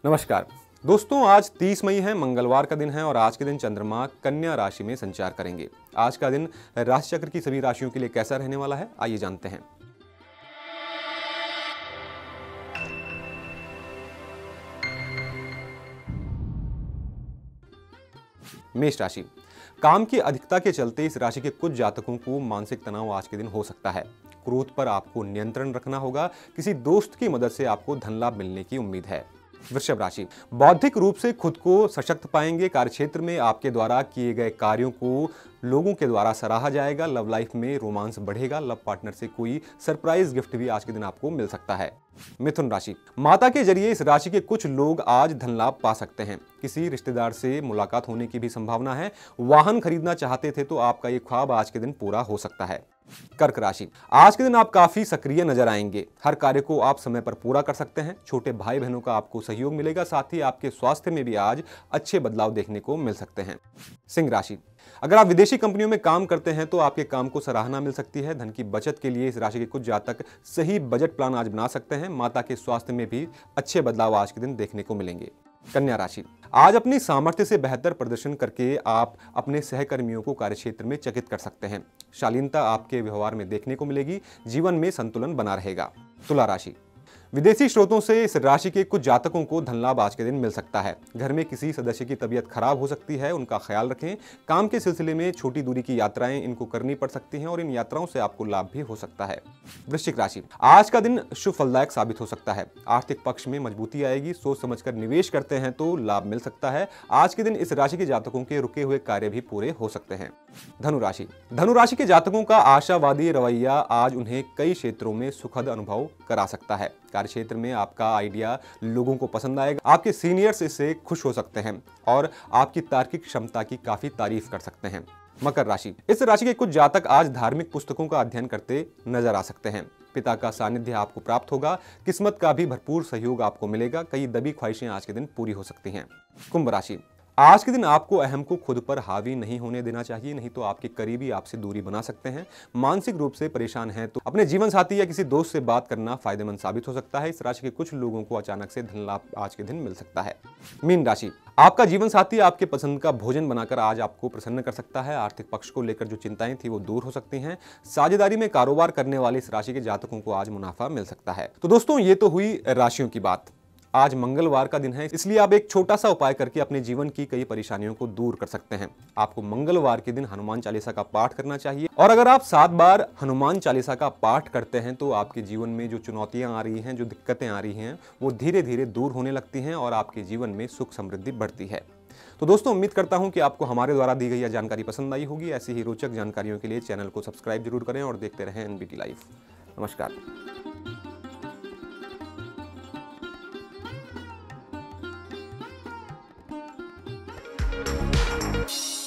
नमस्कार दोस्तों, आज 30 मई है, मंगलवार का दिन है और आज के दिन चंद्रमा कन्या राशि में संचार करेंगे। आज का दिन राशि चक्र की सभी राशियों के लिए कैसा रहने वाला है, आइए जानते हैं। मेष राशि। काम की अधिकता के चलते इस राशि के कुछ जातकों को मानसिक तनाव आज के दिन हो सकता है। क्रोध पर आपको नियंत्रण रखना होगा। किसी दोस्त की मदद से आपको धन लाभ मिलने की उम्मीद है। वृषभ राशि। बौद्धिक रूप से खुद को सशक्त पाएंगे। कार्यक्षेत्र में आपके द्वारा किए गए कार्यों को लोगों के द्वारा सराहा जाएगा। लव लाइफ में रोमांस बढ़ेगा। लव पार्टनर से कोई सरप्राइज गिफ्ट भी आज के दिन आपको मिल सकता है। मिथुन राशि। माता के जरिए इस राशि के कुछ लोग आज धन लाभ पा सकते हैं। किसी रिश्तेदार से मुलाकात होने की भी संभावना है। वाहन खरीदना चाहते थे तो आपका ये ख्वाब आज के दिन पूरा हो सकता है। कर्क राशि। आज के दिन आप काफी सक्रिय नजर आएंगे। हर कार्य को आप समय पर पूरा कर सकते हैं। छोटे भाई बहनों का आपको सहयोग मिलेगा। साथ ही आपके स्वास्थ्य में भी आज अच्छे बदलाव देखने को मिल सकते हैं। सिंह राशि। अगर आप विदेशी कंपनियों में काम करते हैं तो आपके काम को सराहना मिल सकती है। धन की बचत के लिए इस राशि के कुछ जातक सही बजट प्लान आज बना सकते हैं। माता के स्वास्थ्य में भी अच्छे बदलाव आज के दिन देखने को मिलेंगे। कन्या राशि। आज अपनी सामर्थ्य से बेहतर प्रदर्शन करके आप अपने सहकर्मियों को कार्यक्षेत्र में चकित कर सकते हैं। शालीनता आपके व्यवहार में देखने को मिलेगी। जीवन में संतुलन बना रहेगा। तुला राशि। विदेशी स्रोतों से इस राशि के कुछ जातकों को धन लाभ आज के दिन मिल सकता है। घर में किसी सदस्य की तबीयत खराब हो सकती है, उनका ख्याल रखें। काम के सिलसिले में छोटी दूरी की यात्राएं इनको करनी पड़ सकती हैं और इन यात्राओं से आपको लाभ भी हो सकता है। वृश्चिक राशि। आज का दिन शुभ फलदायक साबित हो सकता है। आर्थिक पक्ष में मजबूती आएगी। सोच समझकर निवेश करते हैं तो लाभ मिल सकता है। आज के दिन इस राशि के जातकों के रुके हुए कार्य भी पूरे हो सकते हैं। धनु राशि। धनु राशि के जातकों का आशावादी रवैया आज उन्हें कई क्षेत्रों में सुखद अनुभव करा सकता है। कार्यक्षेत्र में आपका आइडिया लोगों को पसंद आएगा। आपके सीनियर्स इससे खुश हो सकते हैं और आपकी तार्किक क्षमता की काफी तारीफ कर सकते हैं। मकर राशि। इस राशि के कुछ जातक आज धार्मिक पुस्तकों का अध्ययन करते नजर आ सकते हैं। पिता का सानिध्य आपको प्राप्त होगा। किस्मत का भी भरपूर सहयोग आपको मिलेगा। कई दबी ख्वाहिशें आज के दिन पूरी हो सकती हैं। कुंभ राशि। आज के दिन आपको अहम को खुद पर हावी नहीं होने देना चाहिए, नहीं तो आपके करीबी आपसे दूरी बना सकते हैं। मानसिक रूप से परेशान हैं तो अपने जीवन साथी या किसी दोस्त से बात करना फायदेमंद साबित हो सकता है। इस राशि के कुछ लोगों को अचानक से धन लाभ आज के दिन मिल सकता है। मीन राशि। आपका जीवन साथी आपके पसंद का भोजन बनाकर आज आपको प्रसन्न कर सकता है। आर्थिक पक्ष को लेकर जो चिंताएं थी वो दूर हो सकती हैं। साझेदारी में कारोबार करने वाले इस राशि के जातकों को आज मुनाफा मिल सकता है। तो दोस्तों, ये तो हुई राशियों की बात। आज मंगलवार का दिन है, इसलिए आप एक छोटा सा उपाय करके अपने जीवन की कई परेशानियों को दूर कर सकते हैं। आपको मंगलवार के दिन हनुमान चालीसा का पाठ करना चाहिए और अगर आप 7 बार हनुमान चालीसा का पाठ करते हैं तो आपके जीवन में जो चुनौतियां आ रही हैं, जो दिक्कतें आ रही हैं, वो धीरे धीरे दूर होने लगती हैं और आपके जीवन में सुख समृद्धि बढ़ती है। तो दोस्तों, उम्मीद करता हूं कि आपको हमारे द्वारा दी गई यह जानकारी पसंद आई होगी। ऐसी ही रोचक जानकारियों के लिए चैनल को सब्सक्राइब जरूर करें और देखते रहें एनबीटी लाइव। नमस्कार। you